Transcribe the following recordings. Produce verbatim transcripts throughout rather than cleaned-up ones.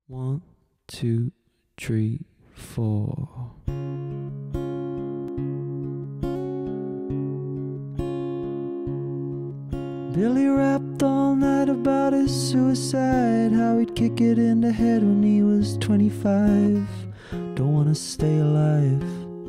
One, two, three, four. Billy rapped all night about his suicide, how he'd kick it in the head when he was twenty-five. Don't wanna stay alive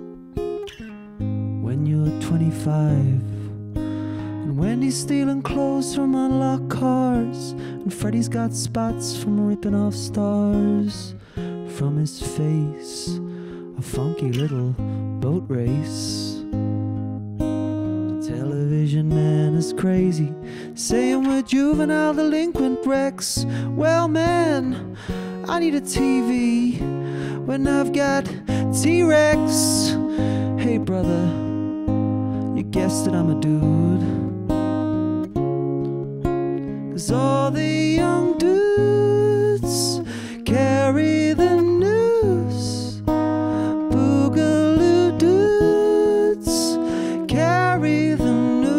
when you're twenty-five. And Wendy's stealing clothes from unlocked cars, and Freddy's got spots from ripping off stars from his face. A funky little boat race. The television man is crazy, saying we're juvenile delinquent wrecks. Well man, I need a T V when I've got T-Rex. Hey brother, you guessed it, I'm a dude. 'Cause all the young dudes carry the news. Boogaloo dudes carry the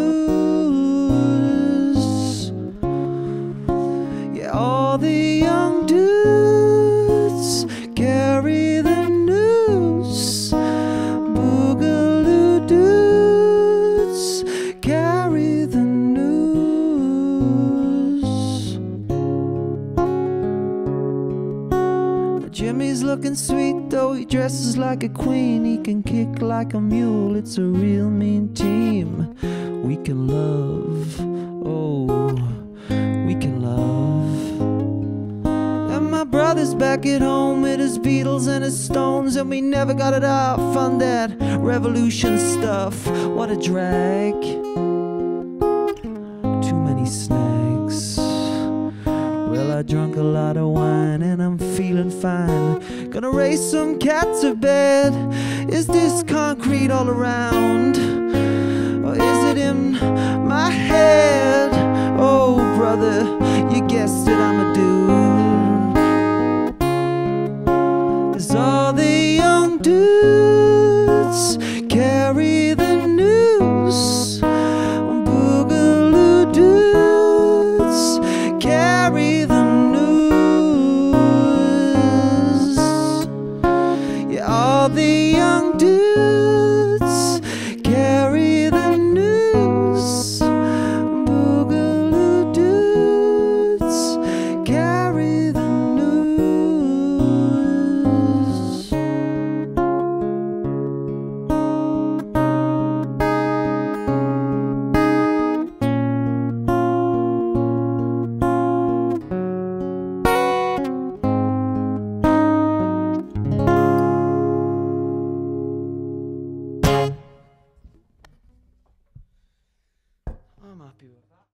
news. Yeah, all the young dudes carry the news. Boogaloo dudes carry the news. Jimmy's looking sweet, though he dresses like a queen. He can kick like a mule, it's a real mean team. We can love, oh, we can love. And my brother's back at home with his Beatles and his Stones, and we never got it off on that revolution stuff. What a drag. Too many snags. Well, I drank a lot of wine and I'm feeling fine. Gonna race some cat to bed. Is this concrete all around, or is it in my head? Oh brother, you guessed it, I'm a dude. 'Cause all the young dudes carry the news. Boogaloo dudes carry the news. Yeah, all the young dudes carry the news. Boogaloo dudes carry the news. I'm happy with that.